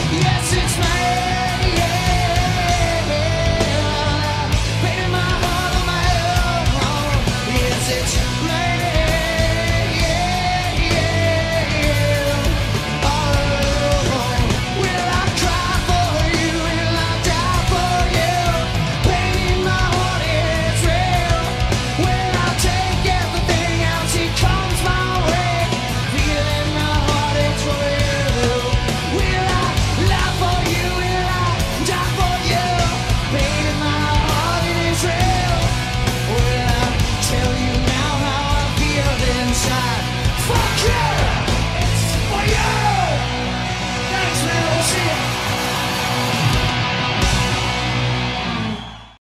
Yes, it's me. Yeah. Painting my heart on my own. Yes, it's me. Yeah. All alone. Will I cry for you? Will I die for you? Painting my heart, it's real. Will I take everything else? It comes my way. Feeling my heart, it's real. Will I lie for you? Will I die for you? Painting my heart, it is real. Will I tell you now how I feel inside? Fuck you!